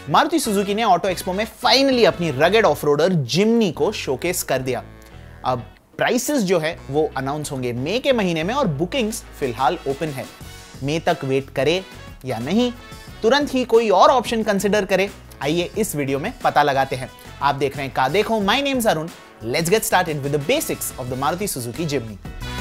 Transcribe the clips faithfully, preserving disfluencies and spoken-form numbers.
Maruti Suzuki ने auto expo में finally अपनी रगेड ऑफरोडर जिम्नी को शोकेस कर दिया। अब प्राइसेस जो है वो अनाउंस होंगे मई के महीने में और बुकिंग्स फिलहाल ओपन है। मई तक वेट करे या नहीं, तुरंत ही कोई और ऑप्शन कंसिडर करे, आइए इस वीडियो में पता लगाते हैं। आप देख रहे हैं का देखो, my name is Arun. Let's get started with the basics of the Maruti Suzuki Jimny.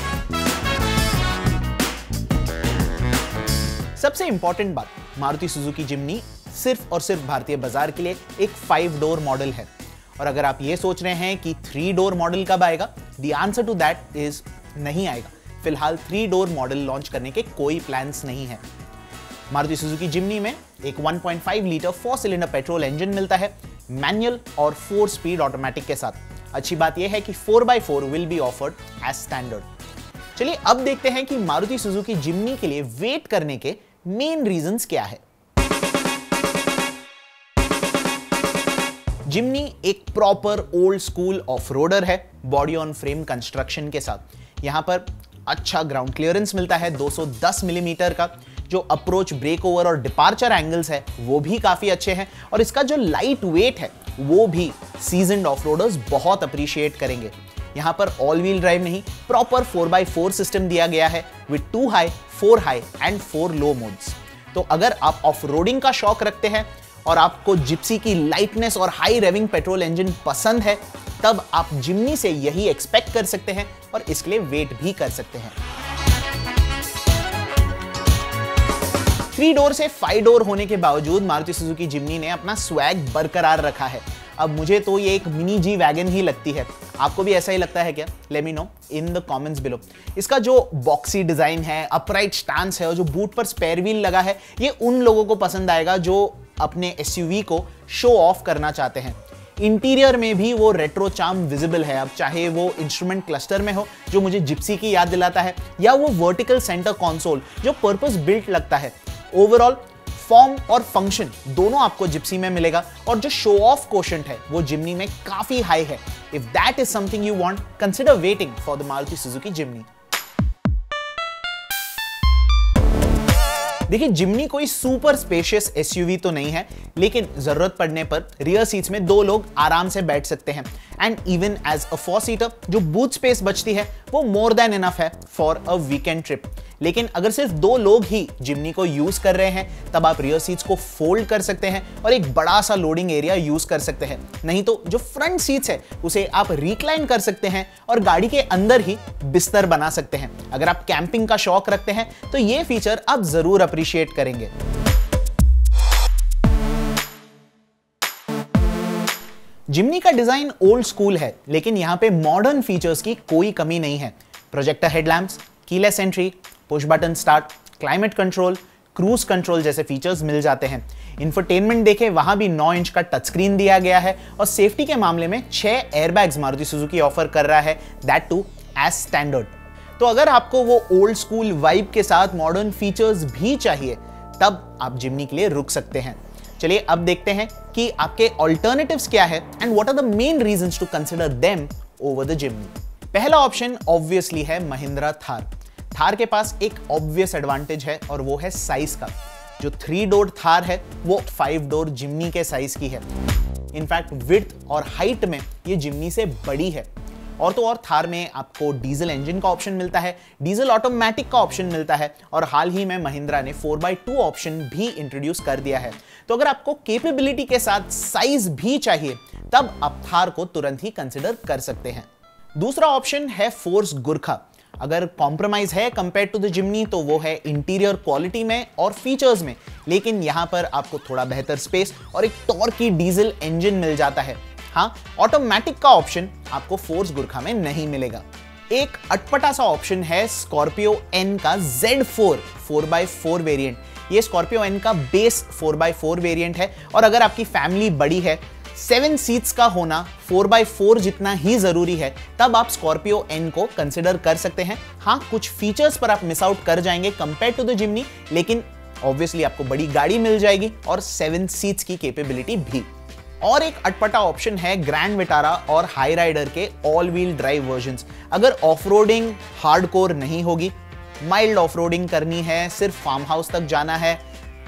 सबसे इंपॉर्टेंट बात, मारुति सुजुकी जिम्नी सिर्फ और सिर्फ भारतीय बाजार के लिए एक फाइव डोर मॉडल है। और अगर आप ये सोच रहे हैं कि थ्री डोर मॉडल कब आएगा, the answer to that is नहीं आएगा। फिलहाल थ्री डोर मॉडल लॉन्च करने के कोई प्लान्स नहीं है। मारुति सुजुकी जिम्नी में एक one point five litre four cylinder petrol engine मिलता है, मैनुअल और फोर स्पीड ऑटोमेटिक के साथ। अच्छी बात यह है कि four by four will be offered as standard. चलिए अब देखते हैं कि मारुति सुजुकी जिम्नी के लिए वेट करने के मेन रीजंस क्या है। जिम्नी एक proper old school off roader है, बॉडी ऑन फ्रेम कंस्ट्रक्शन के साथ। यहां पर अच्छा ग्राउंड क्लियरेंस मिलता है दो सौ दस मिलीमीटर का। जो अप्रोच, ब्रेक ओवर और डिपार्चर एंगल्स है वो भी काफी अच्छे हैं, और इसका जो लाइट वेट है वो भी सीजन्ड ऑफ रोडर्स बहुत अप्रिशिएट करेंगे। यहां पर ऑल व्हील ड्राइव नहीं, proper four by four system दिया गया है with two high, four high and four low modes. तो अगर आप ऑफ रोडिंग का शौक रखते हैं और आपको जिप्सी की लाइटनेस और हाई रेविंग पेट्रोल इंजन पसंद है, तब आप जिम्नी से यही एक्सपेक्ट कर सकते हैं और इसके लिए वेट भी कर सकते हैं। थ्री डोर से फाइव डोर होने के बावजूद मारुति सुजुकी जिम्नी ने अपना स्वैग बरकरार रखा है। अब मुझे तो ये एक मिनी जी वैगन ही लगती है। आपको भी ऐसा ही लगता है क्या? Let me know in the comments below. इसका जो बॉक्सी डिजाइन है, अपराइट स्टांस है और जो बूट पर स्पेयर व्हील लगा है, ये उन लोगों को पसंद आएगा जो अपने एसयूवी को शो ऑफ करना चाहते हैं। इंटीरियर में भी वो रेट्रो चार्म विजिबल है, अब चाहे वो इंस्ट्रूमेंट क्लस्टर में हो जो मुझे जिप्सी की याद दिलाता है, या वो वर्टिकल सेंटर कंसोल जो पर्पस बिल्ट लगता है। ओवरऑल फॉर्म और फंक्शन दोनों आपको जिप्सी में मिलेगा, और जो शो ऑफ कोशेंट है वो जिम्नी में काफी हाई है। If that is something you want, consider waiting for the Maruti Suzuki Jimny. देखिए, जिम्नी कोई सुपर स्पेशियस एसयूवी तो नहीं है, लेकिन जरूरत पड़ने पर रियर सीट्स में दो लोग आराम से बैठ सकते हैं। And even as a four seater जो बूट स्पेस बचती है वो मोर देन इनफ है फॉर अ वीकेंड ट्रिप। लेकिन अगर सिर्फ दो लोग ही जिम्नी को यूज कर रहे हैं, तब आप रियर सीट्स को फोल्ड कर सकते हैं और एक बड़ा सा लोडिंग एरिया यूज कर सकते हैं। नहीं तो जो फ्रंट सीट्स है उसे आप रिक्लाइन कर सकते हैं और गाड़ी के अंदर ही बिस्तर बना सकते हैं। अगर आप कैंपिंग का शौक रखते हैं तो ये फीचर आप जरूर अप्रिशिएट करेंगे। जिम्नी का डिजाइन ओल्ड स्कूल है, लेकिन यहां पे मॉडर्न फीचर्स की कोई कमी नहीं है। Projector headlamps, keyless entry, push button start, climate control, cruise control जैसे फीचर्स मिल जाते हैं। इंफोटेनमेंट देखें, वहां भी नौ इंच का टच स्क्रीन दिया गया है, और सेफ्टी के मामले में छह एयरबैग्स मारुति सुजुकी ऑफर कर रहा है, दैट टू एज स्टैंडर्ड। तो अगर आपको वो ओल्ड स्कूल वाइब के साथ मॉडर्न फीचर्स भी चाहिए, तब आप जिम्नी के लिए रुक सकते हैं। चलिए अब देखते हैं कि आपके ऑल्टरनेटिव्स क्या है and what are the main reasons to consider them over the Jimny. पहला ऑप्शन ऑब्वियसली है महिंद्रा थार। थार के पास एक ऑब्वियस एडवांटेज है, और वो है साइज का। जो थ्री डोर थार है वो फाइव डोर जिम्नी के साइज की है। इनफैक्ट विड्थ और हाइट में ये जिम्नी से बड़ी है। और तो और थार में आपको डीजल इंजन का ऑप्शन मिलता है, डीजल ऑटोमेटिक का ऑप्शन मिलता है, और हाल ही में महिंद्रा ने फोर बाय टू ऑप्शन भी इंट्रोड्यूस कर दिया है। तो अगर आपको कैपेबिलिटी के साथ साइज भी चाहिए, तब आप थार को तुरंत ही कंसिडर कर सकते हैं। दूसरा ऑप्शन है फोर्स गुरखा। अगर कॉम्प्रोमाइज है कंपेयर टू द जिम्नी, तो वो है इंटीरियर क्वालिटी में और फीचर्स में, लेकिन यहां पर आपको थोड़ा बेहतर स्पेस और एक टॉर्की डीजल इंजन मिल जाता है। हाँ, ऑटोमेटिक का ऑप्शन आपको फोर्स गुरखा में नहीं मिलेगा। एक अटपटा सा ऑप्शन है स्कॉर्पियो एन का Z four four by four variant. ये स्कॉर्पियो एन का base four by four variant है, और अगर आपकी फैमिली बड़ी है, सेवन सीट्स का होना फोर बाय फोर जितना ही जरूरी है, तब आप स्कॉर्पियो एन को कंसिडर कर सकते हैं। हाँ, कुछ फीचर्स पर आप मिस आउट कर जाएंगे कंपेयर टू द जिम्नी, लेकिन ऑब्वियसली आपको बड़ी गाड़ी मिल जाएगी और सेवन सीट्स की कैपेबिलिटी भी। और एक अटपटा ऑप्शन है ग्रैंड विटारा और हाई राइडर के ऑल व्हील ड्राइव वर्जन्स। अगर ऑफरोडिंग हार्डकोर नहीं होगी, माइल्ड ऑफरोडिंग करनी है, सिर्फ फार्म हाउस तक जाना है,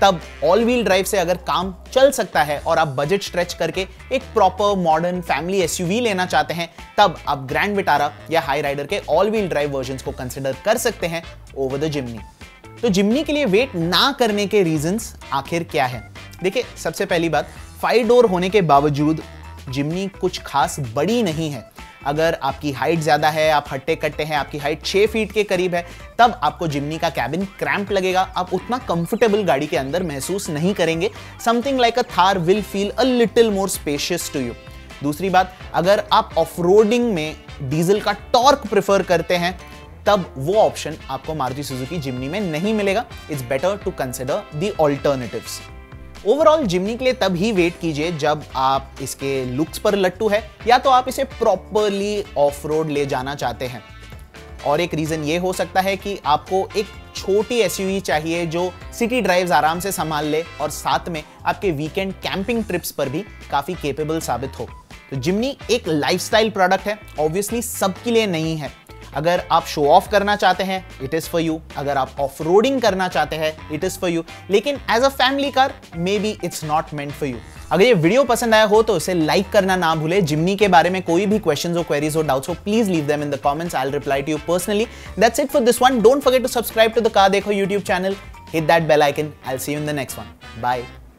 तब ऑल व्हील ड्राइव से अगर काम चल सकता है और आप बजट स्ट्रेच करके एक प्रॉपर मॉडर्न फैमिली एसयूवी लेना चाहते हैं, तब आप ग्रैंड विटारा या हाई राइडर के ऑल व्हील ड्राइव वर्जन्स को कंसिडर कर सकते हैं ओवर द जिम्नी। तो जिम्नी के लिए वेट ना करने के रीजंस आखिर क्या है? देखिए, सबसे पहली बात, फाइव डोर होने के बावजूद जिम्नी कुछ खास बड़ी नहीं है। अगर आपकी हाइट ज्यादा है, आप हट्टे कट्टे हैं, आपकी हाइट छह फीट के करीब है, तब आपको जिम्नी का कैबिन क्रैम्प लगेगा, आप उतना कंफर्टेबल गाड़ी के अंदर महसूस नहीं करेंगे। Something like a Thar will feel a little more spacious to you. दूसरी बात, अगर आप ऑफ-रोडिंग में डीजल का टॉर्क प्रेफर करते हैं, तब वो ऑप्शन आपको मारुति सुजुकी जिम्नी में नहीं मिलेगा। It's better to consider the alternatives. Overall Jimny के लिए तब ही वेट कीजिए जब आप इसके लुक्स पर लट्टू है, या तो आप इसे प्रॉपरली ऑफ रोड ले जाना चाहते हैं। और एक रीजन ये हो सकता है कि आपको एक छोटी एसयूवी चाहिए जो सिटी ड्राइव्स आराम से संभाल ले और साथ में आपके वीकेंड कैंपिंग ट्रिप्स पर भी काफी केपेबल साबित हो। तो जिम्नी एक लाइफस्टाइल प्रोडक्ट है, ऑब्वियसली सबके लिए नहीं है। अगर आप शो ऑफ करना चाहते हैं, इट इज फॉर यू। अगर आप ऑफ रोडिंग करना चाहते हैं, इट इज फॉर यू। लेकिन as a family car, maybe it's not meant for you. अगर ये वीडियो पसंद आया हो तो इसे लाइक करना ना भूले। जिम्नी के बारे में कोई भी क्वेश्चंस और क्वेरीज और डाउट्स हो, please leave them in the comments. I will reply to you personally. That's it for this one. Don't forget to subscribe to the car Dekho YouTube channel. Hit that bell icon. I'll see you in the next one. Bye.